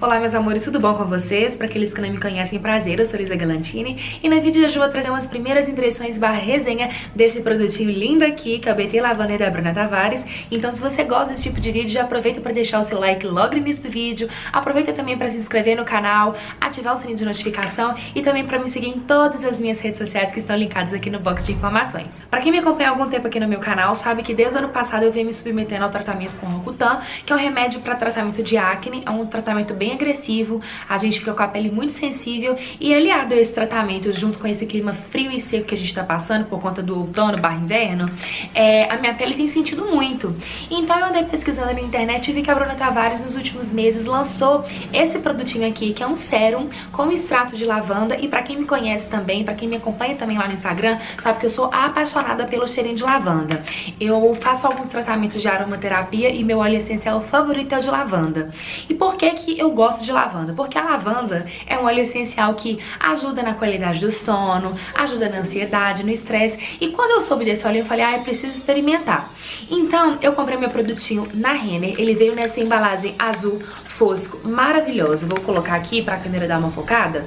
Olá meus amores, tudo bom com vocês? Para aqueles que não me conhecem, prazer, eu sou Lisa Galantini e no vídeo de hoje eu vou trazer umas primeiras impressões / resenha desse produtinho lindo aqui, que é o BT Lavanda da Bruna Tavares. Então se você gosta desse tipo de vídeo, já aproveita para deixar o seu like logo no início do vídeo, aproveita também para se inscrever no canal, ativar o sininho de notificação e também para me seguir em todas as minhas redes sociais que estão linkadas aqui no box de informações. Para quem me acompanha há algum tempo aqui no meu canal, sabe que desde o ano passado eu venho me submetendo ao tratamento com Roacutan, que é um remédio para tratamento de acne, é um tratamento bem agressivo, a gente fica com a pele muito sensível e aliado a esse tratamento, junto com esse clima frio e seco que a gente tá passando por conta do outono / inverno, a minha pele tem sentido muito. Então eu andei pesquisando na internet e vi que a Bruna Tavares nos últimos meses lançou esse produtinho aqui, que é um sérum com extrato de lavanda. E pra quem me conhece também, pra quem me acompanha também lá no Instagram, sabe que eu sou apaixonada pelo cheirinho de lavanda. Eu faço alguns tratamentos de aromaterapia e meu óleo essencial favorito é o de lavanda. E por que que eu gosto de lavanda? Porque a lavanda é um óleo essencial que ajuda na qualidade do sono, ajuda na ansiedade, no estresse. E quando eu soube desse óleo, eu falei, eu preciso experimentar. Então, eu comprei meu produtinho na Renner. Ele veio nessa embalagem azul fosco, maravilhosa. Vou colocar aqui pra câmera dar uma focada.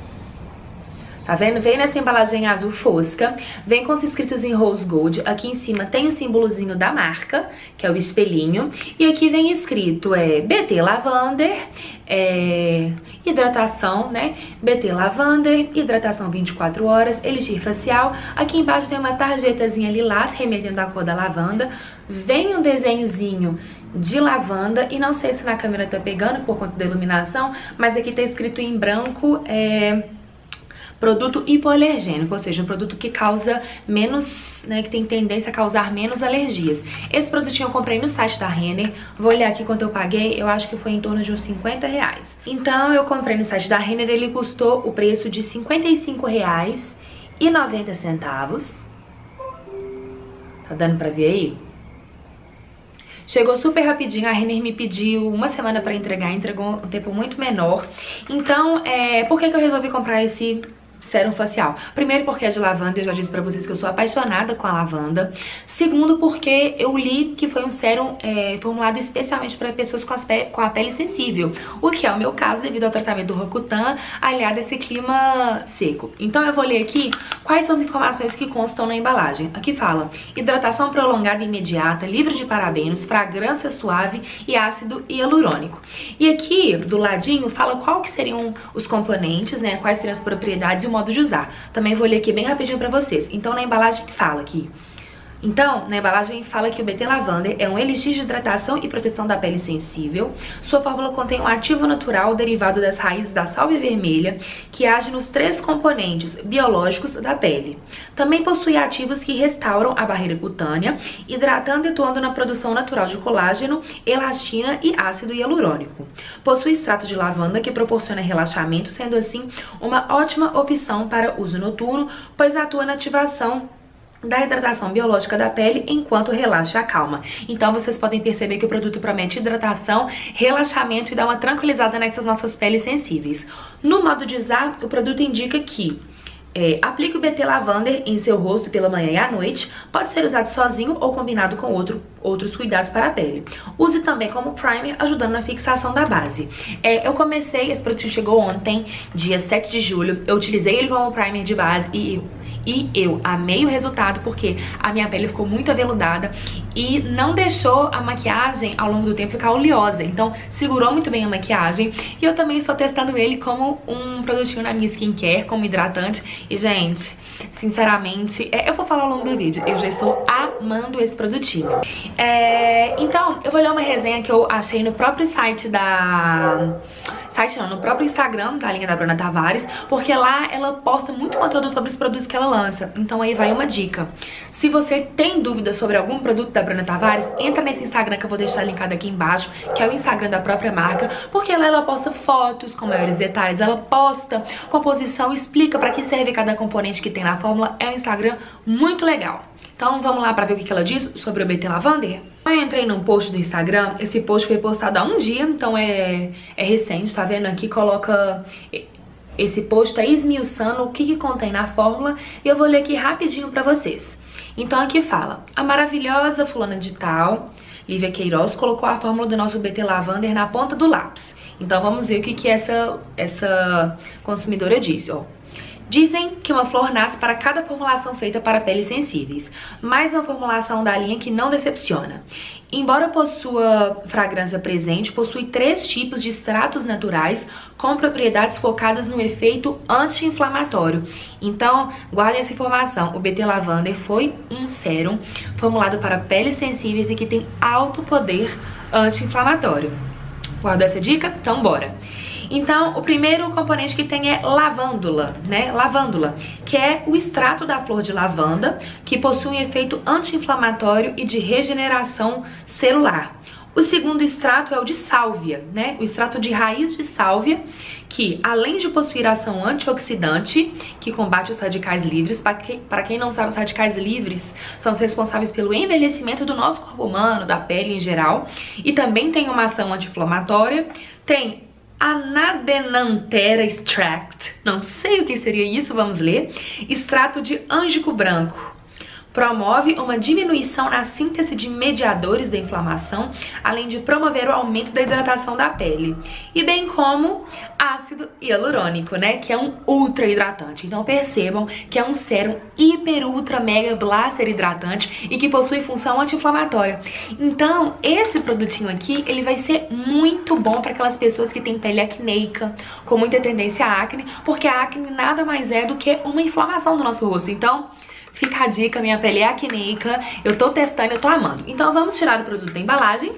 Tá vendo? Vem nessa embalagem azul fosca, vem com os escritos em rose gold. Aqui em cima tem o símbolozinho da marca, que é o espelhinho. E aqui vem escrito BT Lavender, hidratação, né? BT Lavender, hidratação 24 horas, elixir facial. Aqui embaixo tem uma tarjetazinha lilás, remetendo à cor da lavanda. Vem um desenhozinho de lavanda, e não sei se na câmera tá pegando por conta da iluminação, mas aqui tá escrito em branco, produto hipoalergênico, ou seja, um produto que causa menos, né, que tem tendência a causar menos alergias. Esse produtinho eu comprei no site da Renner, vou olhar aqui quanto eu paguei, eu acho que foi em torno de uns R$50. Então eu comprei no site da Renner, ele custou o preço de R$55,90. Tá dando pra ver aí? Chegou super rapidinho, a Renner me pediu uma semana pra entregar, entregou um tempo muito menor. Então, por que eu resolvi comprar esse sérum facial? Primeiro porque é de lavanda, eu já disse pra vocês que eu sou apaixonada com a lavanda. Segundo porque eu li que foi um sérum formulado especialmente para pessoas com a pele sensível, o que é o meu caso devido ao tratamento do Roacutan, aliado a esse clima seco. Então eu vou ler aqui quais são as informações que constam na embalagem. Aqui fala: hidratação prolongada e imediata, livre de parabenos, fragrância suave e ácido hialurônico. E aqui do ladinho fala qual que seriam os componentes, né, quais seriam as propriedades e o modo de usar. Também vou ler aqui bem rapidinho pra vocês. Então na embalagem fala que o BT Lavanda é um elixir de hidratação e proteção da pele sensível. Sua fórmula contém um ativo natural derivado das raízes da sálvia vermelha, que age nos 3 componentes biológicos da pele. Também possui ativos que restauram a barreira cutânea, hidratando e atuando na produção natural de colágeno, elastina e ácido hialurônico. Possui extrato de lavanda que proporciona relaxamento, sendo assim uma ótima opção para uso noturno, pois atua na ativação da hidratação biológica da pele enquanto relaxa e acalma. Então vocês podem perceber que o produto promete hidratação, relaxamento e dá uma tranquilizada nessas nossas peles sensíveis. No modo de usar, o produto indica que aplique o BT Lavender em seu rosto pela manhã e à noite. Pode ser usado sozinho ou combinado com outros cuidados para a pele. Use também como primer, ajudando na fixação da base. Eu comecei, esse produto chegou ontem, dia 7 de julho. Eu utilizei ele como primer de base e eu amei o resultado, porque a minha pele ficou muito aveludada e não deixou a maquiagem ao longo do tempo ficar oleosa. Então segurou muito bem a maquiagem. E eu também estou testando ele como um produtinho na minha skincare, como hidratante. E gente, sinceramente, eu vou falar ao longo do vídeo, eu já estou amando esse produtinho. Então, eu vou ler uma resenha que eu achei no próprio site no próprio Instagram da linha da Bruna Tavares, porque lá ela posta muito conteúdo sobre os produtos que ela lança. Então aí vai uma dica: se você tem dúvidas sobre algum produto da Bruna Tavares, entra nesse Instagram que eu vou deixar linkado aqui embaixo, que é o Instagram da própria marca, porque lá ela posta fotos com maiores detalhes, ela posta composição, explica pra que serve cada componente que tem na fórmula. É um Instagram muito legal. Então vamos lá pra ver o que ela diz sobre o BT Lavanda. Eu entrei num post do Instagram, esse post foi postado há um dia, então é recente, tá vendo? Aqui coloca, esse post tá esmiuçando o que contém na fórmula, e eu vou ler aqui rapidinho pra vocês. Então aqui fala: a maravilhosa fulana de tal, Lívia Queiroz, colocou a fórmula do nosso BT Lavanda na ponta do lápis Então vamos ver o que essa consumidora disse, ó. Dizem que uma flor nasce para cada formulação feita para peles sensíveis, mais uma formulação da linha que não decepciona. Embora possua fragrância presente, possui 3 tipos de extratos naturais com propriedades focadas no efeito anti-inflamatório. Então, guardem essa informação. O BT Lavender foi um sérum formulado para peles sensíveis e que tem alto poder anti-inflamatório. Guardou essa dica? Então bora! Então, o primeiro componente que tem é lavândula, né? Lavândula, que é o extrato da flor de lavanda, que possui um efeito anti-inflamatório e de regeneração celular. O segundo extrato é o de sálvia, né? O extrato de raiz de sálvia, que além de possuir ação antioxidante, que combate os radicais livres, para quem não sabe, os radicais livres são os responsáveis pelo envelhecimento do nosso corpo humano, da pele em geral, e também tem uma ação anti-inflamatória, tem Anadenanthera extract, não sei o que seria isso, vamos ler. Extrato de ângico branco. Promove uma diminuição na síntese de mediadores da inflamação, além de promover o aumento da hidratação da pele. E bem como ácido hialurônico, né? Que é um ultra hidratante. Então percebam que é um sérum hiper, ultra, mega, blaster hidratante e que possui função anti-inflamatória. Então esse produtinho aqui, ele vai ser muito bom para aquelas pessoas que têm pele acneica, com muita tendência à acne, porque a acne nada mais é do que uma inflamação do nosso rosto. Então fica a dica, minha pele é acneica, eu tô testando, eu tô amando. Então vamos tirar o produto da embalagem.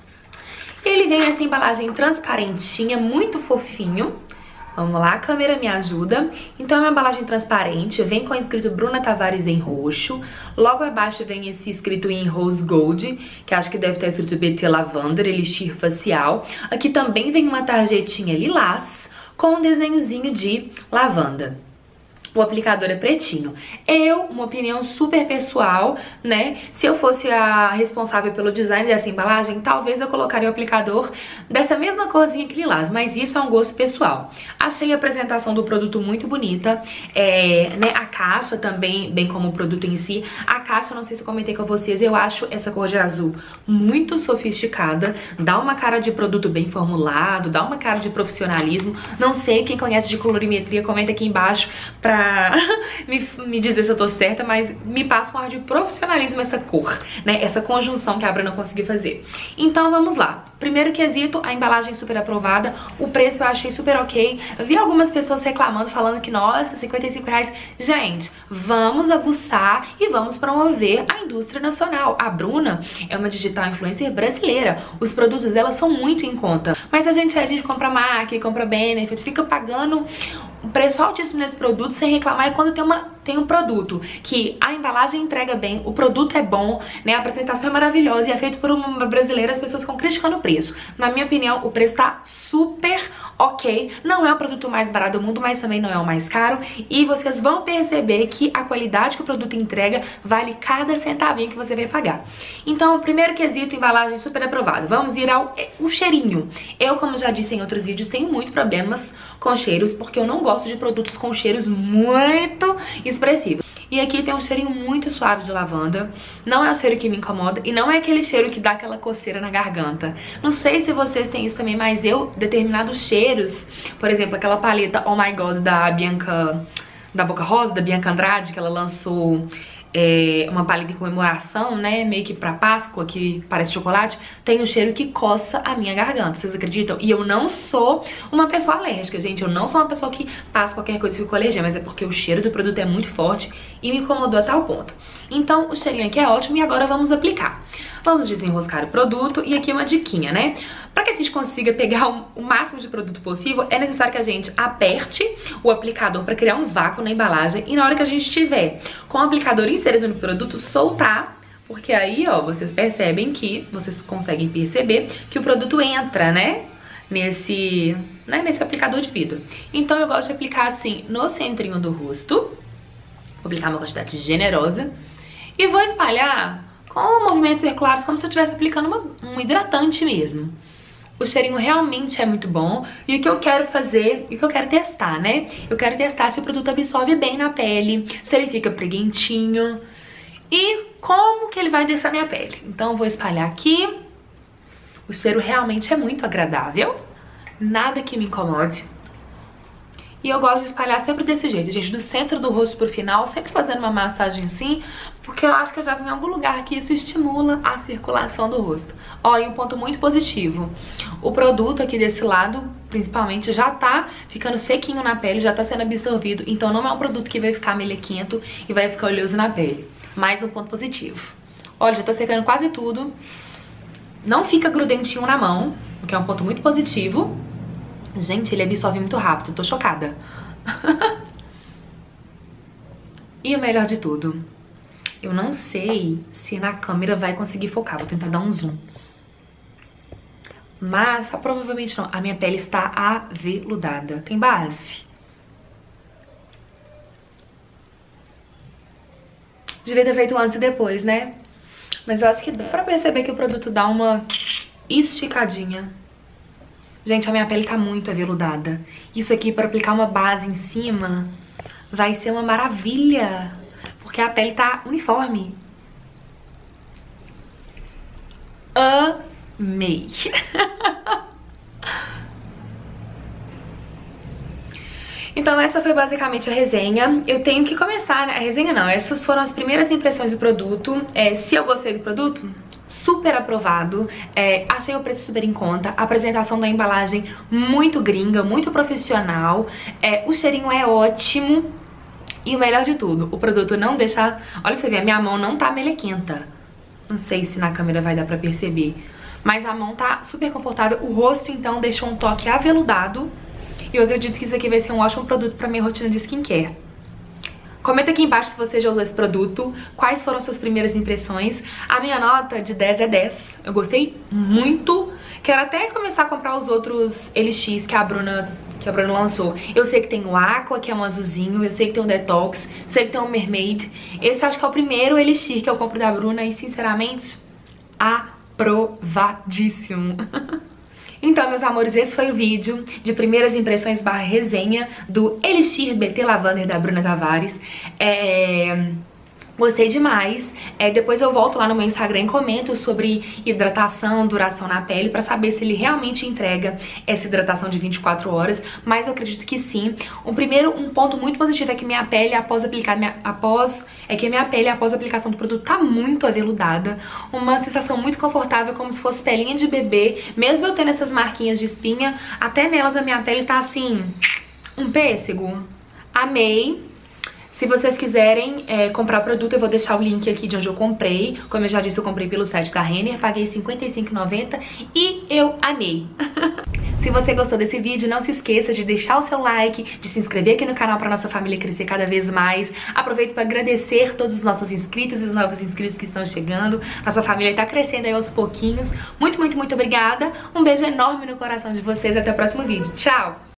Ele vem essa embalagem transparentinha, muito fofinho. Vamos lá, a câmera me ajuda. Então é uma embalagem transparente, vem com o escrito Bruna Tavares em roxo. Logo abaixo vem esse escrito em rose gold, que acho que deve estar escrito BT Lavender, elixir facial. Aqui também vem uma tarjetinha lilás com um desenhozinho de lavanda. O aplicador é pretinho. Uma opinião super pessoal, né? Se eu fosse a responsável pelo design dessa embalagem, talvez eu colocaria o aplicador dessa mesma corzinha que lilás, mas isso é um gosto pessoal. Achei a apresentação do produto muito bonita, né? A caixa também, bem como o produto em si. A caixa, não sei se eu comentei com vocês, eu acho essa cor de azul muito sofisticada, dá uma cara de produto bem formulado, dá uma cara de profissionalismo. Não sei, quem conhece de colorimetria, comenta aqui embaixo pra me dizer se eu tô certa, mas me passa um ar de profissionalismo essa cor, né? Essa conjunção que a Bruna conseguiu fazer. Então vamos lá. Primeiro quesito, a embalagem super aprovada, o preço eu achei super ok. Eu vi algumas pessoas reclamando, falando que, nossa, R$55. Gente, vamos aguçar e vamos promover a indústria nacional. A Bruna é uma digital influencer brasileira. Os produtos dela são muito em conta. Mas a gente compra MAC, compra Benefit, fica pagando um preço altíssimo nesse produto sem reclamar. E quando tem um produto que a embalagem entrega bem, o produto é bom, né, a apresentação é maravilhosa e é feito por uma brasileira, as pessoas ficam criticando o preço. Na minha opinião, o preço tá super ok. Não é o produto mais barato do mundo, mas também não é o mais caro. E vocês vão perceber que a qualidade que o produto entrega vale cada centavinho que você vai pagar. Então, o primeiro quesito, embalagem super aprovada. Vamos ir ao cheirinho. Eu, como já disse em outros vídeos, tenho muito problemas com cheiros, porque eu não gosto de produtos com cheiros muito expressivos. E aqui tem um cheirinho muito suave de lavanda. Não é o cheiro que me incomoda e não é aquele cheiro que dá aquela coceira na garganta. Não sei se vocês têm isso também, mas determinados cheiros, por exemplo, aquela paleta Oh My God da Boca Rosa, da Bianca Andrade, que ela lançou uma paleta em comemoração, né, meio que pra Páscoa, que parece chocolate, tem um cheiro que coça a minha garganta, vocês acreditam? E eu não sou uma pessoa alérgica, gente, eu não sou uma pessoa que passa qualquer coisa e fico alérgica, mas é porque o cheiro do produto é muito forte e me incomodou a tal ponto. Então o cheirinho aqui é ótimo e agora vamos aplicar. Vamos desenroscar o produto e aqui uma diquinha, né? Para que a gente consiga pegar o máximo de produto possível, é necessário que a gente aperte o aplicador para criar um vácuo na embalagem e na hora que a gente tiver com o aplicador inserido no produto, soltar, porque aí, ó, vocês conseguem perceber que o produto entra, né, nesse aplicador de vidro. Então eu gosto de aplicar assim no centrinho do rosto, vou aplicar uma quantidade generosa e vou espalhar com movimentos circulares como se eu estivesse aplicando um hidratante mesmo. O cheirinho realmente é muito bom. E o que eu quero fazer, o que eu quero testar, né? Eu quero testar se o produto absorve bem na pele, se ele fica preguentinho e como que ele vai deixar minha pele. Então eu vou espalhar aqui. O cheiro realmente é muito agradável, nada que me incomode. E eu gosto de espalhar sempre desse jeito, gente, do centro do rosto pro final, sempre fazendo uma massagem assim, porque eu acho que eu já vi em algum lugar que isso estimula a circulação do rosto. Ó, e um ponto muito positivo, o produto aqui desse lado, principalmente, já tá ficando sequinho na pele, já tá sendo absorvido, então não é um produto que vai ficar melequento e vai ficar oleoso na pele. Mais um ponto positivo. Olha, já tá secando quase tudo, não fica grudentinho na mão, o que é um ponto muito positivo. Gente, ele absorve muito rápido, tô chocada. E o melhor de tudo, eu não sei se na câmera vai conseguir focar, vou tentar dar um zoom. Mas, provavelmente não, a minha pele está aveludada. Tem base? Devia ter feito antes e depois, né? Mas eu acho que dá pra perceber que o produto dá uma esticadinha. Gente, a minha pele tá muito aveludada. Isso aqui, pra aplicar uma base em cima, vai ser uma maravilha. Porque a pele tá uniforme. Amei. Então essa foi basicamente a resenha. Eu tenho que começar, né? A resenha não, essas foram as primeiras impressões do produto. Se eu gostei do produto, super aprovado, achei o preço super em conta, a apresentação da embalagem muito gringa, muito profissional, o cheirinho é ótimo e o melhor de tudo, o produto não deixa... Olha pra você ver, a minha mão não tá melequenta, não sei se na câmera vai dar pra perceber, mas a mão tá super confortável, o rosto então deixou um toque aveludado e eu acredito que isso aqui vai ser um ótimo produto pra minha rotina de skincare. Comenta aqui embaixo se você já usou esse produto, quais foram suas primeiras impressões. A minha nota de 10 é 10, eu gostei muito. Quero até começar a comprar os outros Elixir que a Bruna lançou. Eu sei que tem o Aqua, que é um azulzinho, eu sei que tem o Detox, sei que tem o Mermaid. Esse acho que é o primeiro Elixir que eu compro da Bruna e, sinceramente, aprovadíssimo. Então, meus amores, esse foi o vídeo de primeiras impressões / resenha do Elixir BT Lavender da Bruna Tavares. Gostei demais. Depois eu volto lá no meu Instagram e comento sobre hidratação, duração na pele, pra saber se ele realmente entrega essa hidratação de 24 horas. Mas eu acredito que sim. Um ponto muito positivo é que minha pele, após a aplicação do produto, tá muito aveludada. Uma sensação muito confortável, como se fosse pelinha de bebê. Mesmo eu tendo essas marquinhas de espinha, até nelas a minha pele tá assim, um pêssego. Amei. Se vocês quiserem comprar produto, eu vou deixar o link aqui de onde eu comprei. Como eu já disse, eu comprei pelo site da Renner, paguei R$ 55,90 e eu amei. Se você gostou desse vídeo, não se esqueça de deixar o seu like, de se inscrever aqui no canal para nossa família crescer cada vez mais. Aproveito para agradecer todos os nossos inscritos e os novos inscritos que estão chegando. Nossa família está crescendo aí aos pouquinhos. Muito, muito, muito obrigada. Um beijo enorme no coração de vocês. Até o próximo vídeo. Tchau!